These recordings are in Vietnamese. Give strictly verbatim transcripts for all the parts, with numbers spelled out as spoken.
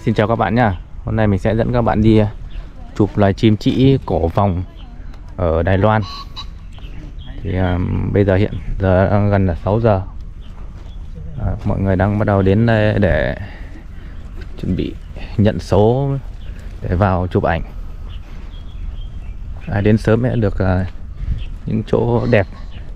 Xin chào các bạn nhá. Hôm nay mình sẽ dẫn các bạn đi chụp loài chim trĩ cổ vòng ở Đài Loan. Thì uh, bây giờ hiện giờ đang gần là sáu giờ. À, mọi người đang bắt đầu đến đây để chuẩn bị nhận số để vào chụp ảnh. Ai đến sớm sẽ được uh, những chỗ đẹp.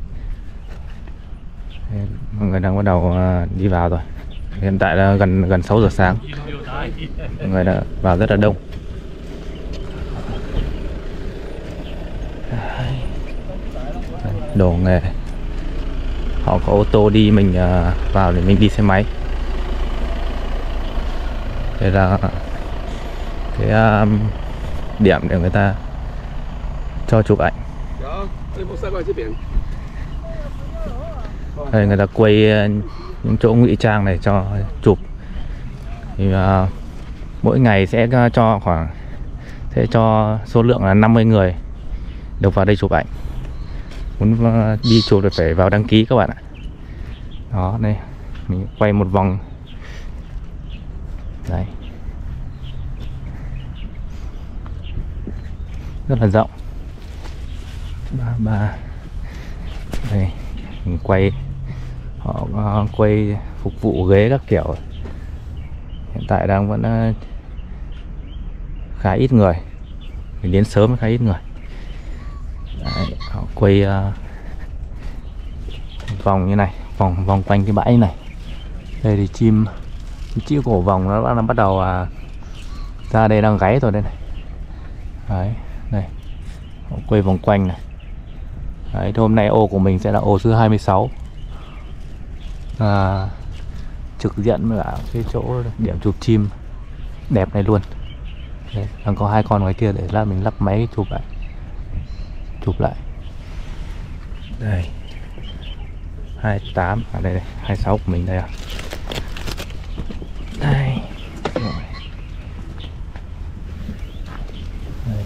Mọi người đang bắt đầu uh, đi vào rồi. Hiện tại là gần gần sáu giờ sáng. Mọi người đã vào rất là đông. Đồ nghề. Họ có ô tô đi, mình uh, vào để mình đi xe máy. Đây là cái uh, điểm để người ta cho chụp ảnh. Đây người ta quay những chỗ ngụy trang này cho chụp. Thì uh, mỗi ngày sẽ cho khoảng sẽ cho số lượng là năm mươi người được vào đây chụp ảnh. Muốn uh, đi chụp thì phải vào đăng ký các bạn ạ. Đó, đây mình quay một vòng. Đấy, rất là rộng. Ba ba. Đây mình quay, họ uh, quay phục vụ ghế các kiểu. Hiện tại đang vẫn uh, khá ít người, mình đến sớm khá ít người. Đấy, họ quay uh, vòng như này, vòng vòng quanh cái bãi này. Đây thì chim trĩ cổ vòng nó đã bắt đầu uh, ra đây, đang gáy rồi đây này. Đấy, đây họ quay vòng quanh này. Đấy, hôm nay ô của mình sẽ là ô thứ hai mươi sáu, à, trực diện với cả cái chỗ điểm chụp chim đẹp này luôn. Đây, đang có hai con ngoài kia để lát mình lắp máy chụp lại. Chụp lại. Đây hai mươi tám, à đây, đây hai mươi sáu của mình đây à. Đây. Đây.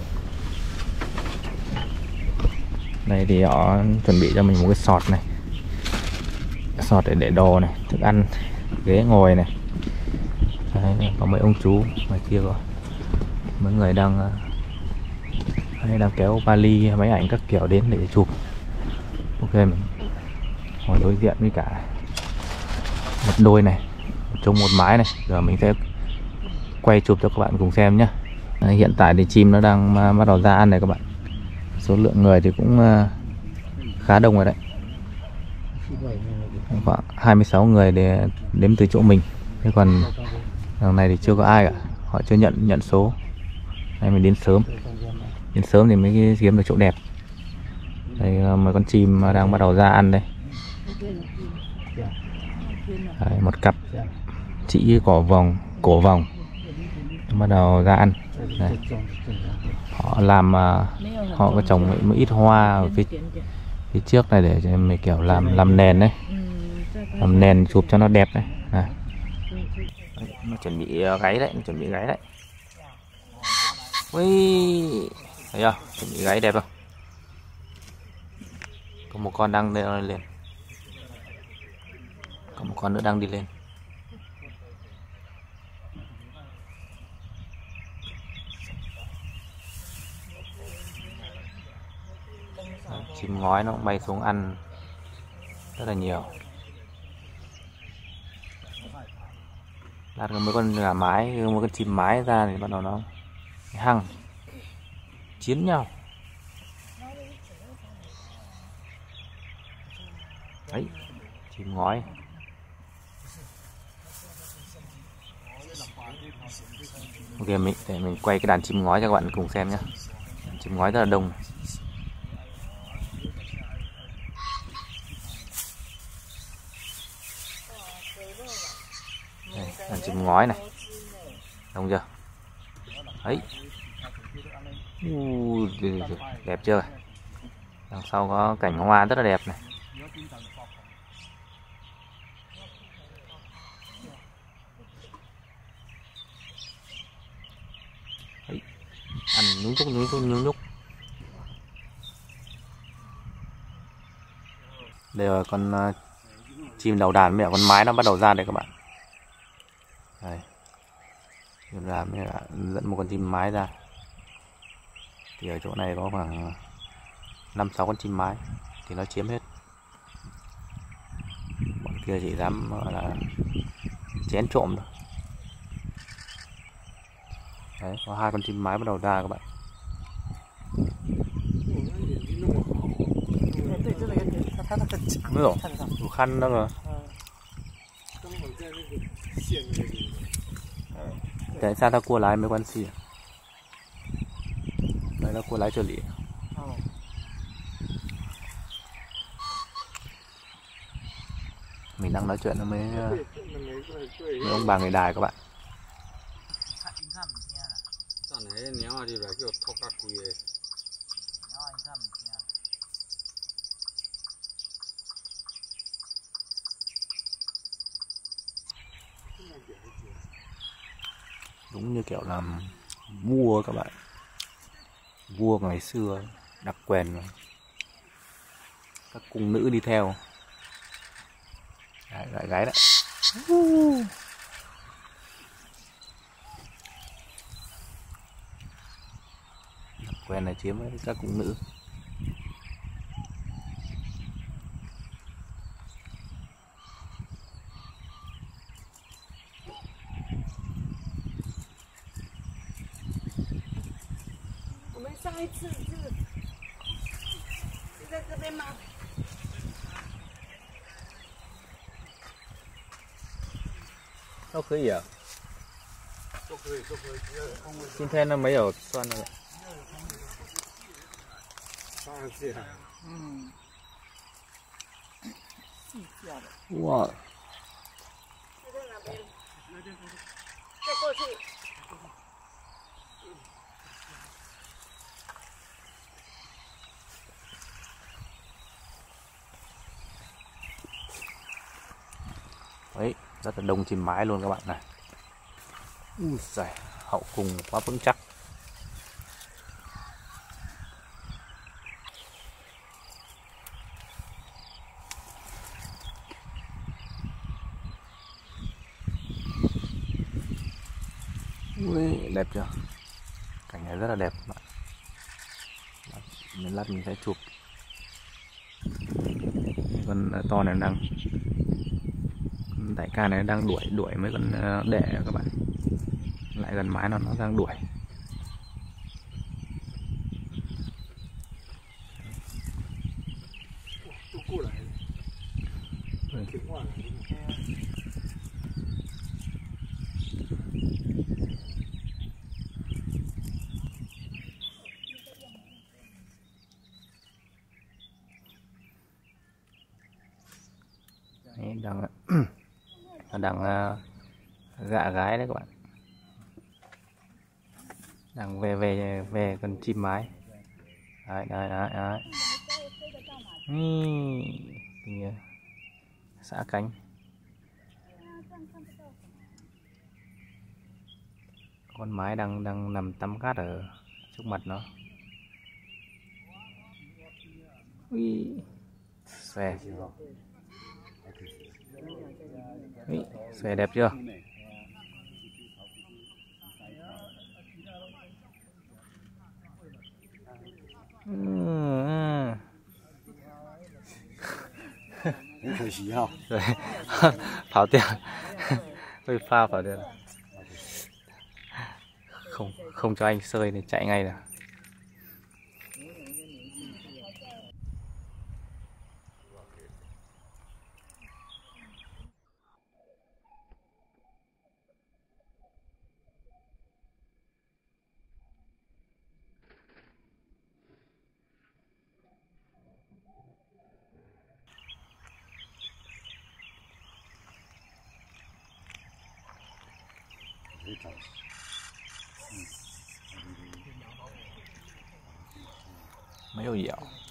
Đây thì họ chuẩn bị cho mình một cái sọt này. Sọt để để đồ này, thức ăn, ghế ngồi này. Đấy, có mấy ông chú ngoài kia rồi. Mấy người đang hay đang kéo vali, máy ảnh các kiểu đến để chụp. Ok, mình ngồi đối diện với cả một đôi này, trông một mái này. Giờ mình sẽ quay chụp cho các bạn cùng xem nhé. Đấy, hiện tại thì chim nó đang bắt đầu ra ăn này các bạn. Số lượng người thì cũng khá đông rồi đấy. Khoảng hai mươi sáu người để đếm từ chỗ mình. Thế còn đằng này thì chưa có ai cả, họ chưa nhận nhận số. Đây mình đến sớm. Đến sớm thì mới kiếm được chỗ đẹp. Đây mấy con chim đang bắt đầu ra ăn đây. Đấy, một cặp trĩ cổ vòng, cổ vòng bắt đầu ra ăn. Đây. Họ làm họ có trồng một ít hoa ở phía, phía trước này để cho mình kiểu làm làm nền đấy, làm nền chụp cho nó đẹp đấy. À. Nó chuẩn bị gáy đấy, nó chuẩn bị gáy đấy. Ui, thấy không? Chuẩn bị gáy đẹp không? Có một con đang lên, có một con nữa đang đi lên. Chim ngói nó bay xuống ăn rất là nhiều. Lát mấy con gà mái, mấy con chim mái ra thì bắt đầu nó hăng chiến nhau. Đấy, chim ngói. Ok, mình để mình quay cái đàn chim ngói cho các bạn cùng xem nhé. Đàn chim ngói rất là đông. Đây, đàn chim ngói này, đông chưa? Đấy, uh, đẹp chưa? Đằng sau có cảnh hoa rất là đẹp này. Đấy, ăn nhúng nhúc nhúng nhúc nhúng nhúc. Đây là con uh, chim đầu đàn, mẹ con mái nó bắt đầu ra đây các bạn. Đây. làm như là dẫn một con chim mái ra, thì ở chỗ này có khoảng năm sáu con chim mái thì nó chiếm hết, bọn kia chỉ dám gọi là chén trộm thôi. Đấy, có hai con chim mái bắt đầu ra các bạn. Mới đủ khăn đó rồi. Tại sao ta cua lái mới quan xì? Đấy là cua lái trợ lý. Mình đang nói chuyện với mấy ông bà người Đài các bạn. Đúng như kiểu làm vua các bạn, vua ngày xưa đặc quyền, các cung nữ đi theo. Đấy, gái gái đấy. Đặc quyền này chiếm với các cung nữ. Nó可以啊，今天呢没有算那个。嗯，哇！再过去。Đấy, rất là đông chim mái luôn các bạn này. Ui giời, hậu cung quá vững chắc. Ui, đẹp chưa? Cảnh này rất là đẹp các bạn. Nên lát mình sẽ chụp. Con to này đang, đại ca này đang đuổi đuổi mấy con đẻ các bạn, lại gần mái nó nó đang đuổi. Đấy, đang đang uh, gạ gái đấy các bạn, đang về về về con chim mái. Đấy đấy đấy, đấy. Thì xã cánh. Con mái đang đang nằm tắm cát ở trước mặt nó. Ui, xòe. Ui, xòe đẹp chưa? Ừ. Rồi pháo tiền hơi pha pháo tiền, không không cho anh sơi thì chạy ngay là. Mấy ổ dẻo.